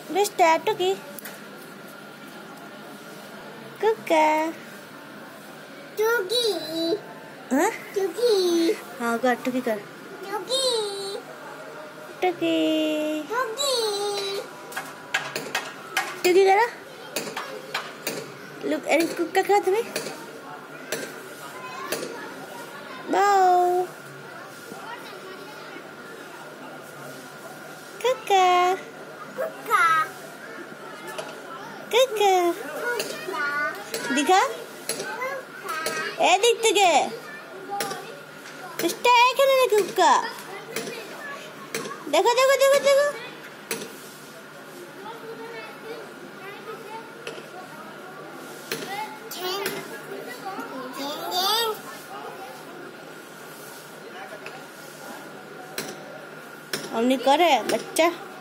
start की कुक्का टुकी हाँ टुकी हाँ कर टुकी कर टुकी टुकी टुकी टुकी करा लुक एंड कुक्का खा तुम्हें बाओ कुक्का कुक्का कुक्का कुक्का दिखा ए दिखते के स्टाइल करने कुक्का देखो देखो देखो देखो हमने करे बच्चा